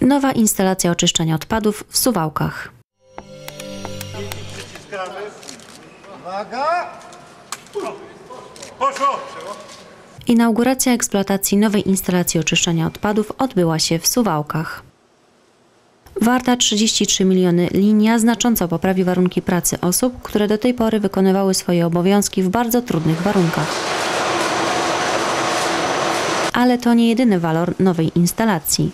Nowa instalacja oczyszczania odpadów w Suwałkach. Inauguracja eksploatacji nowej instalacji oczyszczania odpadów odbyła się w Suwałkach. Warta 33 miliony linia znacząco poprawi warunki pracy osób, które do tej pory wykonywały swoje obowiązki w bardzo trudnych warunkach. Ale to nie jedyny walor nowej instalacji.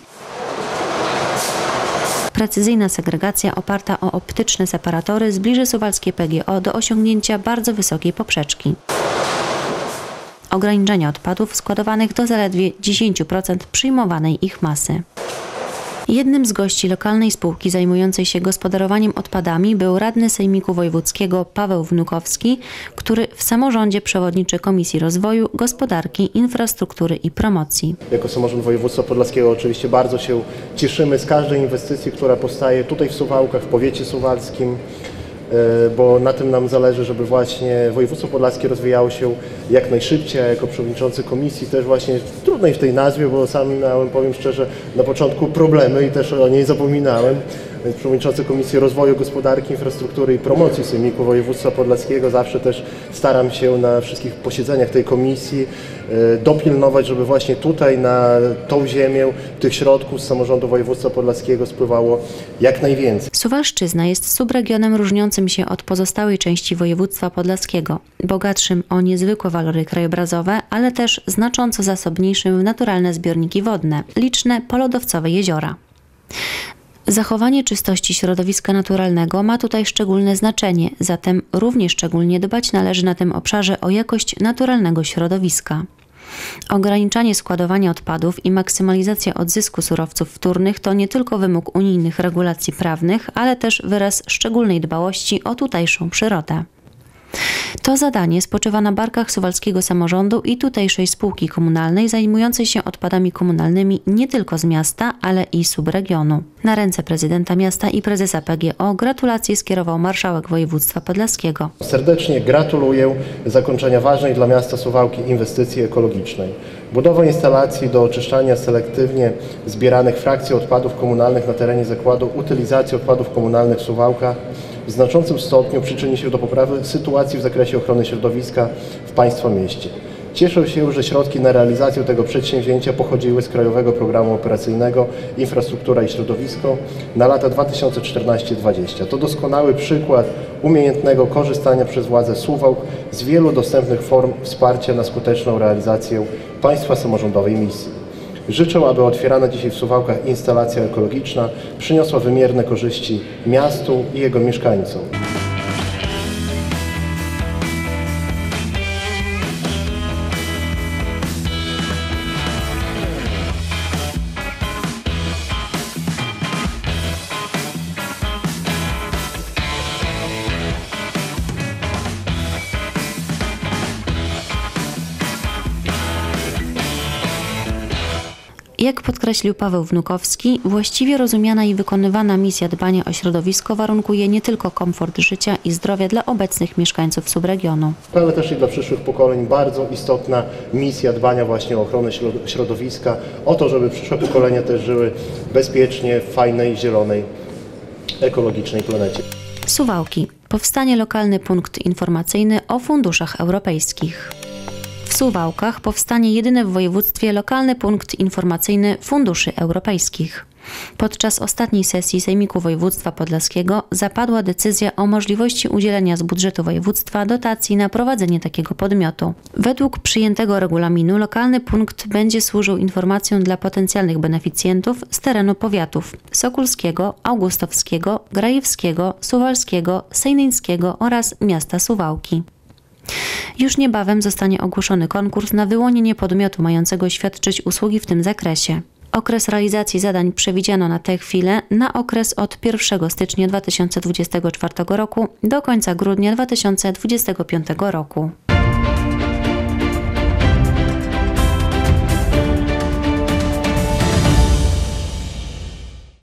Precyzyjna segregacja oparta o optyczne separatory zbliży suwalskie PGO do osiągnięcia bardzo wysokiej poprzeczki. Ograniczenia odpadów składowanych do zaledwie 10% przyjmowanej ich masy. Jednym z gości lokalnej spółki zajmującej się gospodarowaniem odpadami był radny Sejmiku Wojewódzkiego Paweł Wnukowski, który w samorządzie przewodniczy Komisji Rozwoju, Gospodarki, Infrastruktury i Promocji. Jako samorząd województwa podlaskiego oczywiście bardzo się cieszymy z każdej inwestycji, która powstaje tutaj w Suwałkach, w powiecie suwalskim, bo na tym nam zależy, żeby właśnie województwo podlaskie rozwijało się jak najszybciej, a jako przewodniczący komisji też właśnie trudnej w tej nazwie, bo sam miałem, powiem szczerze, na początku problemy i też o niej zapominałem. Więc przewodniczący Komisji Rozwoju, Gospodarki, Infrastruktury i Promocji Sejmiku Województwa Podlaskiego zawsze też staram się na wszystkich posiedzeniach tej komisji dopilnować, żeby właśnie tutaj na tą ziemię tych środków z samorządu województwa podlaskiego spływało jak najwięcej. Suwalszczyzna jest subregionem różniącym się od pozostałej części województwa podlaskiego, bogatszym o niezwykłe walory krajobrazowe, ale też znacząco zasobniejszym w naturalne zbiorniki wodne, liczne polodowcowe jeziora. Zachowanie czystości środowiska naturalnego ma tutaj szczególne znaczenie, zatem równie szczególnie dbać należy na tym obszarze o jakość naturalnego środowiska. Ograniczanie składowania odpadów i maksymalizacja odzysku surowców wtórnych to nie tylko wymóg unijnych regulacji prawnych, ale też wyraz szczególnej dbałości o tutejszą przyrodę. To zadanie spoczywa na barkach suwalskiego samorządu i tutejszej spółki komunalnej zajmującej się odpadami komunalnymi nie tylko z miasta, ale i subregionu. Na ręce prezydenta miasta i prezesa PGO gratulacje skierował marszałek województwa podlaskiego. Serdecznie gratuluję zakończenia ważnej dla miasta Suwałki inwestycji ekologicznej. Budowa instalacji do oczyszczania selektywnie zbieranych frakcji odpadów komunalnych na terenie zakładu utylizacji odpadów komunalnych w Suwałkach w znaczącym stopniu przyczyni się do poprawy sytuacji w zakresie ochrony środowiska w Państwa mieście. Cieszę się, że środki na realizację tego przedsięwzięcia pochodziły z Krajowego Programu Operacyjnego Infrastruktura i Środowisko na lata 2014-2020. To doskonały przykład umiejętnego korzystania przez władze Suwałk z wielu dostępnych form wsparcia na skuteczną realizację państwa samorządowej misji. Życzę, aby otwierana dzisiaj w Suwałkach instalacja ekologiczna przyniosła wymierne korzyści miastu i jego mieszkańcom. Jak podkreślił Paweł Wnukowski, właściwie rozumiana i wykonywana misja dbania o środowisko warunkuje nie tylko komfort życia i zdrowia dla obecnych mieszkańców subregionu, ale też i dla przyszłych pokoleń bardzo istotna misja dbania właśnie o ochronę środowiska, o to, żeby przyszłe pokolenia też żyły bezpiecznie w fajnej, zielonej, ekologicznej planecie. Suwałki. Powstanie lokalny punkt informacyjny o funduszach europejskich. W Suwałkach powstanie jedyny w województwie lokalny punkt informacyjny funduszy europejskich. Podczas ostatniej sesji Sejmiku Województwa Podlaskiego zapadła decyzja o możliwości udzielenia z budżetu województwa dotacji na prowadzenie takiego podmiotu. Według przyjętego regulaminu lokalny punkt będzie służył informacją dla potencjalnych beneficjentów z terenu powiatów sokulskiego, augustowskiego, grajewskiego, suwalskiego, sejnyńskiego oraz miasta Suwałki. Już niebawem zostanie ogłoszony konkurs na wyłonienie podmiotu mającego świadczyć usługi w tym zakresie. Okres realizacji zadań przewidziano na tę chwilę na okres od 1 stycznia 2024 roku do końca grudnia 2025 roku.